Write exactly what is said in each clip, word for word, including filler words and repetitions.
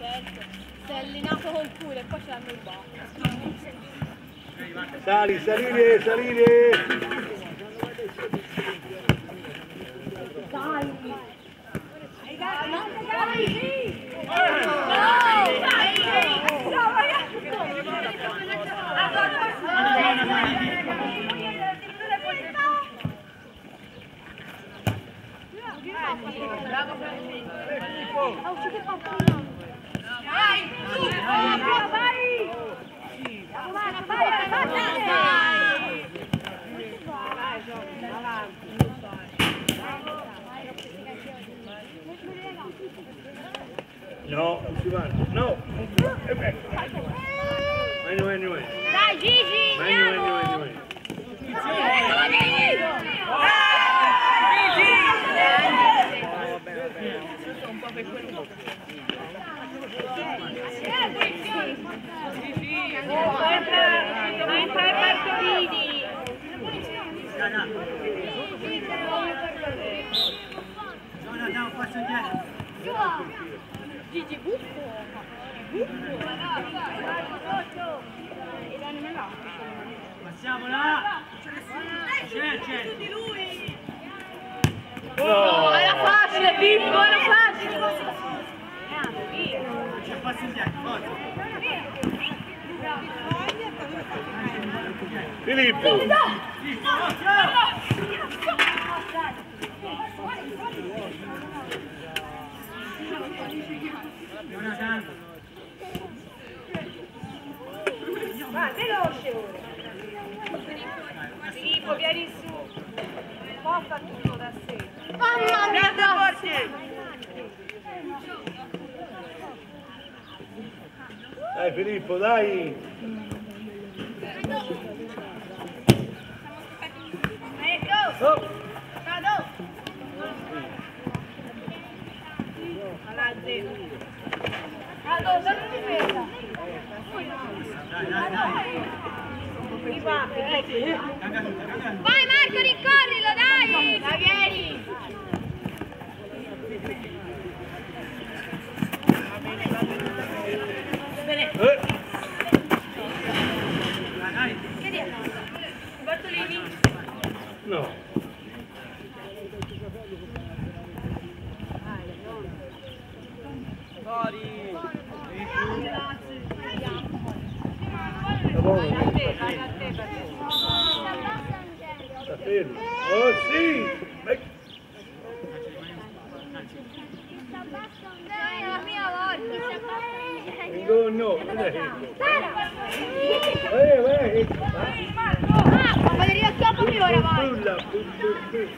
certo. Si è allenato col culo e poi ce l'hanno il bacco. Sali, salire, salire! Dai! Bravo Filippo! Oh, ci che fa prima? Vai! Vai! Vai! No, non si va. No! Anyway, anyway. Dai Gigi! Anyway, anyway, anyway. Un po' per quello. Entra i Bartolini! Andiamo un passo indietro. Gigi buffo! Passiamo là. C'è, c'è. No! Era facile, Pippo, era facile! C'è passo indietro, forza. Filippo! Vai, veloce ora! Filippo, vieni su! Poi fa tutto da sé! Mamma mia, Dai Filippo, dai! Ecco! Oh. Vado! Avanti! Vado, non ti veda! Dai, dai, dai. Viva! vai Marco, ricorrilo, dai! Dai, vieni! Bene! Eh. Dai, dai. Bartolini! No! Fuori! Sta buono? Vai a te, vai a te, Sta fermo! Oh sì! Vai. Dai, la mia volta! Vengo, no! Vai, vai! Ah, ma Valeria schioppo che ora vai! Bulla, bulla, bulla.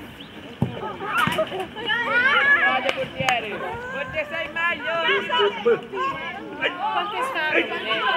Guarda portiere! Portiere sei meglio! Bulla, bulla. Quante stanno?